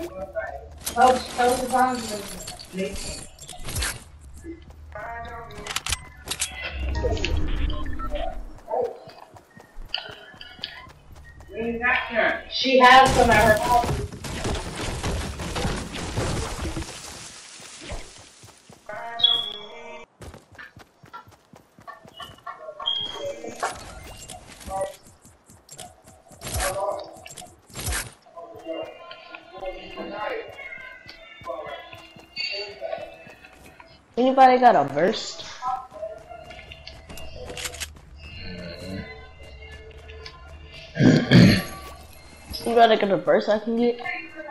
Tell the bond. She has some at her house. Anybody got a burst? Anybody got a burst I can get?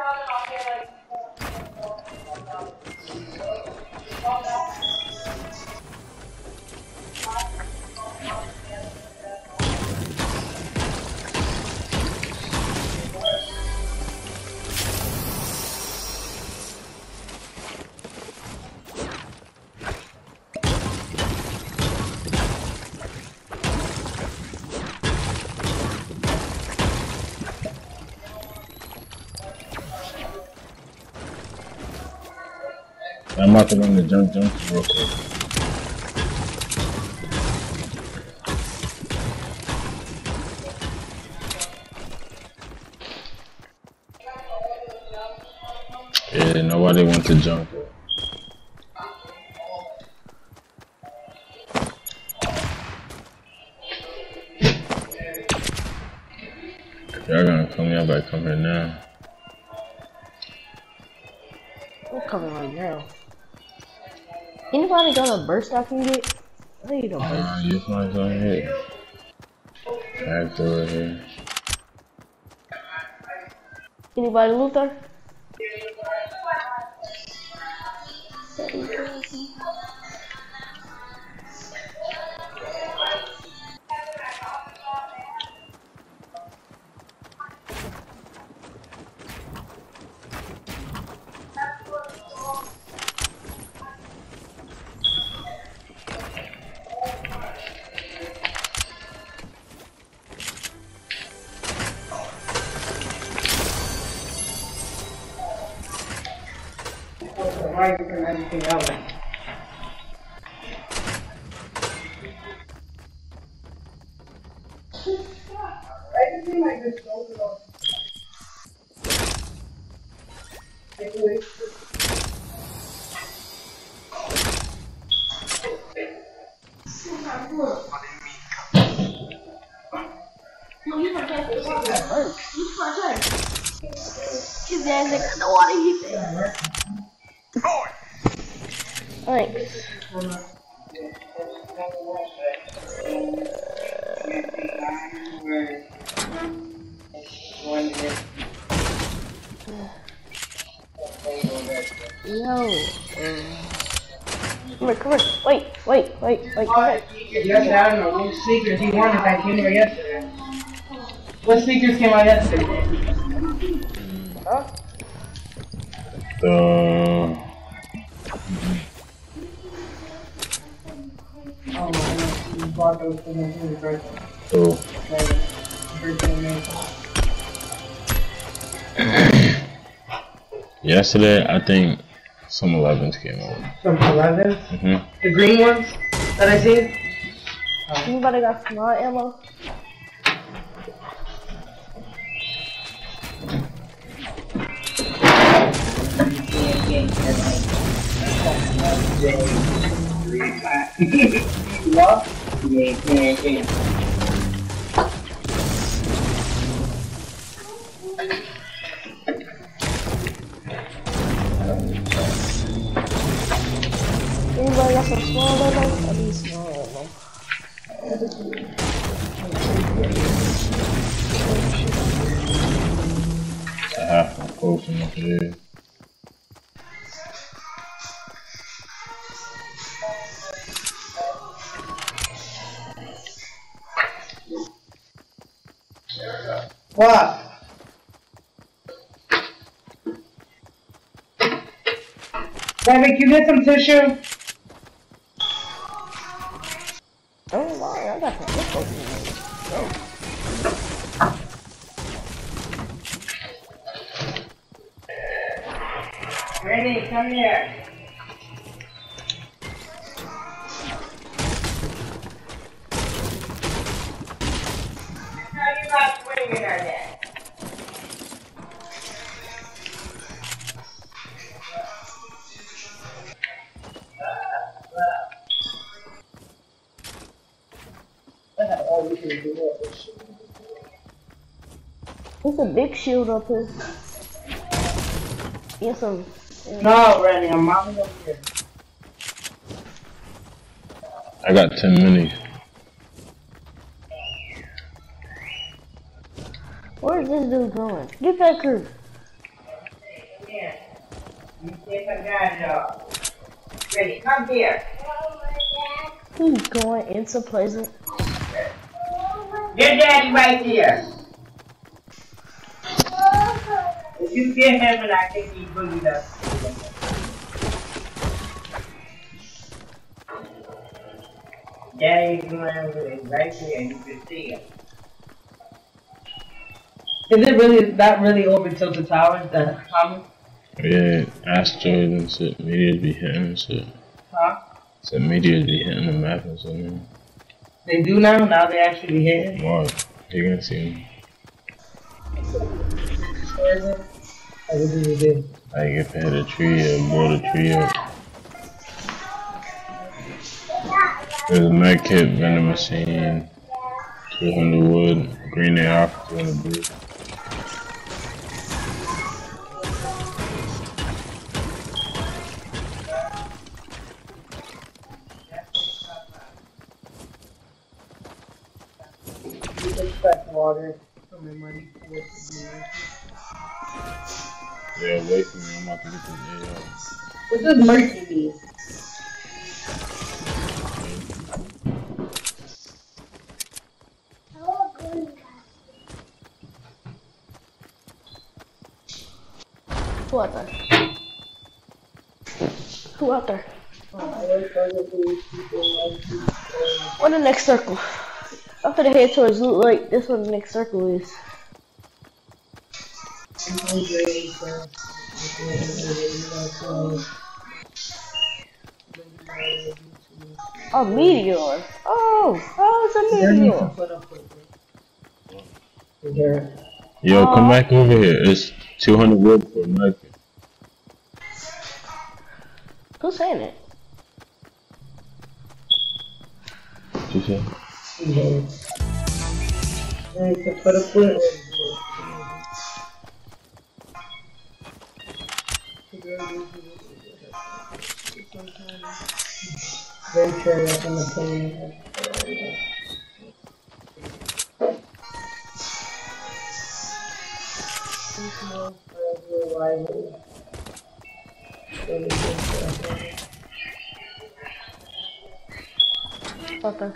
I'm about to run the junk real quick. Yeah, nobody wants to jump. If y'all gonna come here, but come here now. I'm coming right now. Anybody got a burst I can get? I need a burst. You might go ahead. Back door here. Anybody Luther? And everything else. Everything like this goes on. His ass like, I don't want to eat it. Thanks. No. Come here. Wait. Come here. Yesterday, I don't know which sneakers he wanted that came out yesterday. What sneakers came out yesterday? Huh? Oh my, you bought those for his birthday. Oh. Yesterday, I think some 11s came over. Some 11s? Mm-hmm. The green ones that I see? Anybody got small ammo? What? Yeah. Anybody got some small ammo? I need small ammo. I have to post them up here. What? David, you get some tissue? Oh wow, I got some nipples in there. Oh. Ready, come here. How you not swinging at that? There's a big shield up here. Yes, some. No, Randy, I'm mounting up here. I got 10 minis. Where is this dude going? Get back here. Come here. You take a guy job. Ready, come here. He's going into Pleasant. Your daddy right here. If you get him and I think he's boogied up. Daddy's going with it right here and you can see him. Is it really that really over Tilted Towers, the comic? Yeah, asteroids and shit. Meteors be hitting and shit. Huh? So meteors be hitting the map and shit, man. They do now? Now they actually hit it? What? You gonna see them. What do you do? Like if it hit a tree or blow the tree up. There's a med kit, vending machine, 200 wood, green AR for 200 blue. Water from my money. Yeah, away from me, I'm about to get this AR. What does mercy mean? Who out there? Who out there? What the next circle? After the head towards loot like this what the next circle is. Oh, meteor. Oh, it's a meteor. Yo, come back over here. It's 200 wood for a med kit. Who's saying it? What you say? Venture up in the plane. Okay.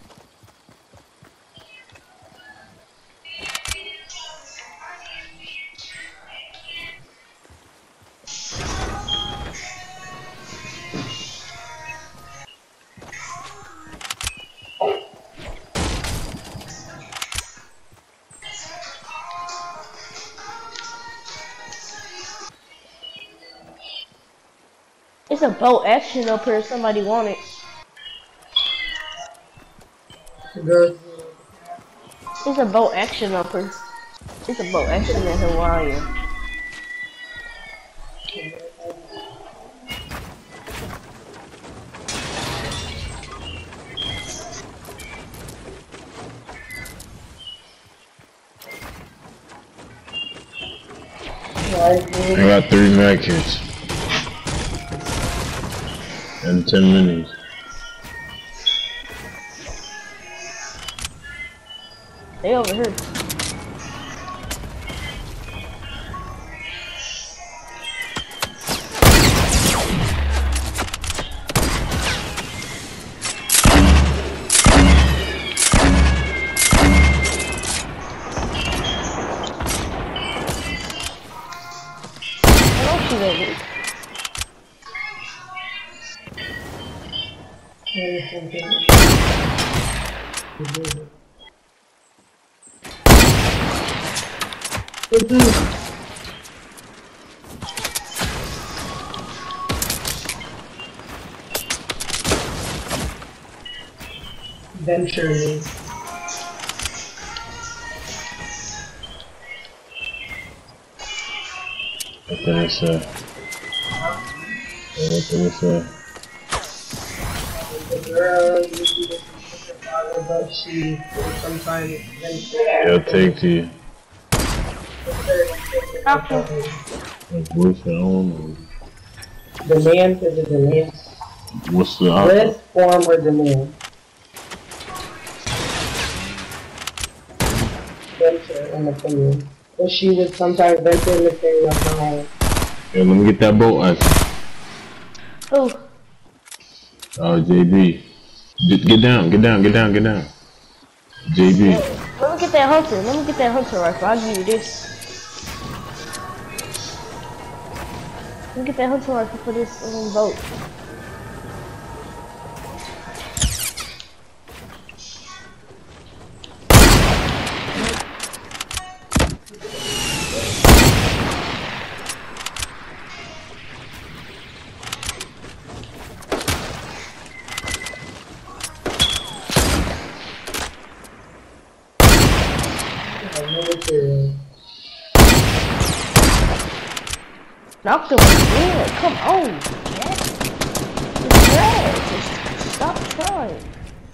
It's a boat action up here. Somebody want it. It's a boat action up here. It's a boat action in Hawaii. I got 3 med kits. And 10 minis. They over here. I don't see that. venture means. What did it say? What did it say? The girl usually doesn't take her father, but she sometimes They'll take to you. Like voice your own. Demand for the demand. What's the option? List, form, or demand. Venture and opinion. But she would sometimes venture in the area of her home. Yeah, let me get that boat ice. Oh. JB. Get down, get down, get down, get down. JB. Let me get that hunter. Let me get that hunter rifle. I'll give you this. Let me get that hunter rifle for this boat. Knocked him again. Come on, Jack. It's bad. Just stop trying.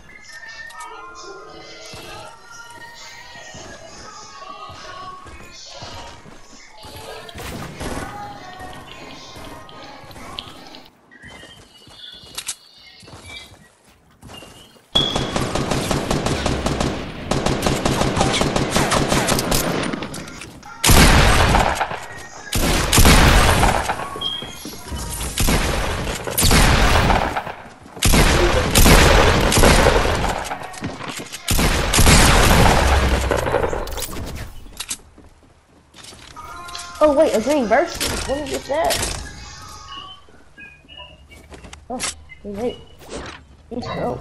Oh wait, a green burst. Let me get that. Oh, wait. Let's go.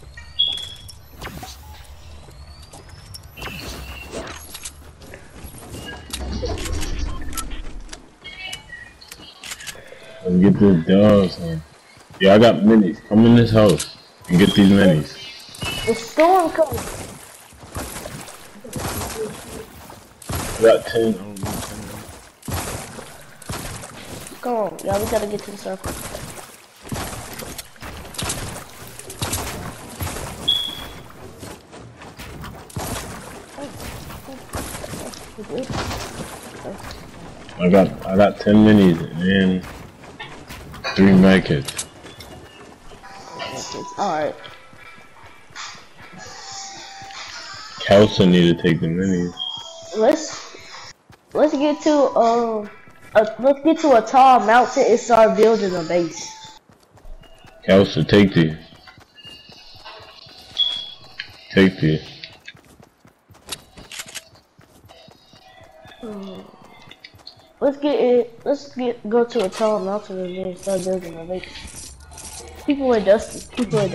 Let's get the dogs, man. Yeah, I got minis. Come in this house and get these minis. The storm coming. I got 10. Come on, y'all, we gotta get to the circle. I got 10 minis and 3 medkits. Alright. Kelsa need to take the minis. Let's get to a tall mountain and start building a base. Kelsa, take these. Take these. Go to a tall mountain and then start building a base. People are dusty.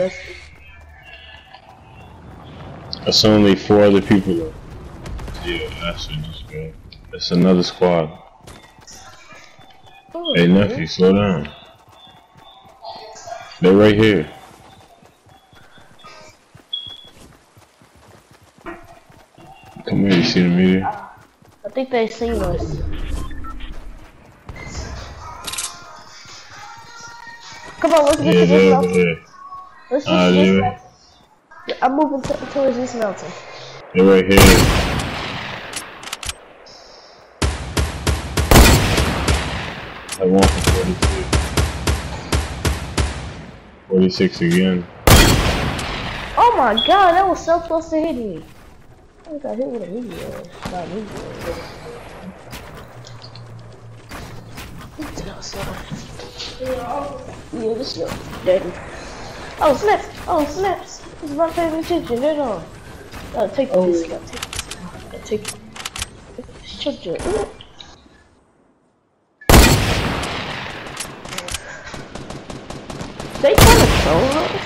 That's only 4 other people though. Yeah, that should just go. That's another squad. Oh, Hey nephew, slow down. They're right here. Come here, you see the meteor? I think they seen us. Come on, let's get to this mountain. Let's get to this mountain. I'm moving towards this mountain. They're right here. I want for 46. 46 again. Oh my god, that was so close to hitting me. I got hit with a meteor. Not a meteor. Yeah, this is dead. Oh snaps! Oh snaps! This is not paying attention at all. Gotta take this. Gotta take this. Shut your. They trying to troll us?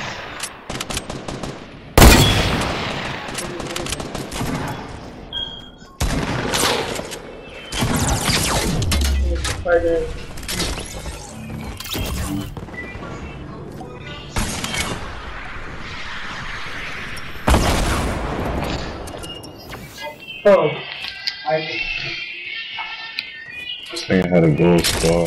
Oh. This thing had a gold star.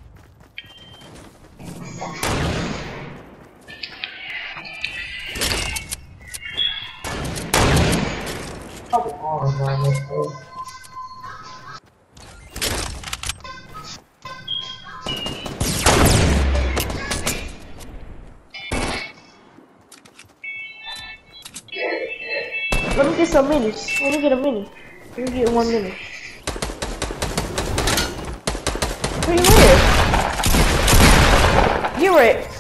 Let me get some minis. Let me get a mini. Let me get 1 mini. Where you live? Get wrecked.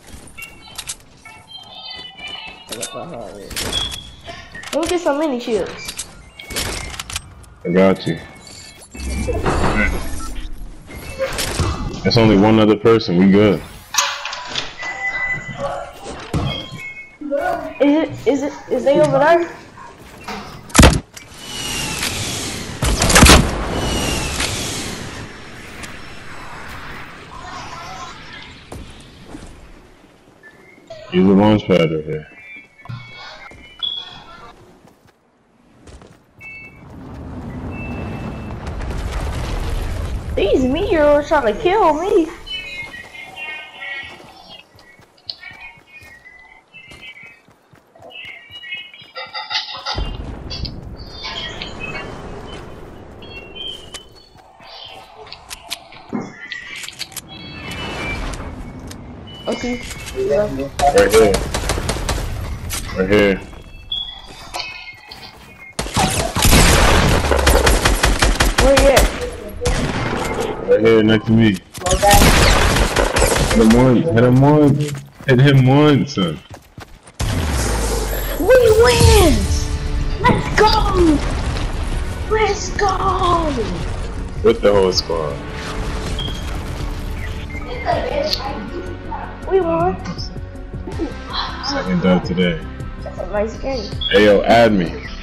Let me get some mini shields. I got you. That's only one other person. We good. Is they over there? Use the launch pad right here. These meteors trying to kill me. Okay. Right here. Right here. Where you at? Right here next to me. Hit him once. Hit him once. Hit him once, son. We wins! Let's go! Let's go! With the whole squad. We won. Second dub today. That's a nice game. Hey yo, add me.